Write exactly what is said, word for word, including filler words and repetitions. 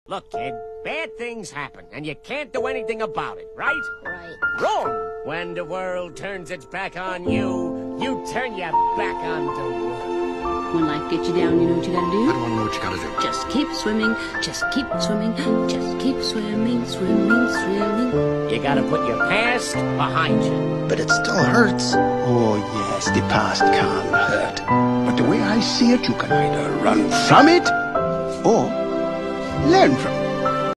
Look, kid, bad things happen, and you can't do anything about it, right? Right. Wrong! When the world turns its back on you, you turn your back on the world. When life gets you down, you know what you gotta do? I don't want to know what you gotta do. Just keep swimming, just keep swimming, just keep swimming, swimming, swimming. You gotta put your past behind you. But it still hurts. Oh, yes, the past can hurt. But the way I see it, you can either run from it or learn from it.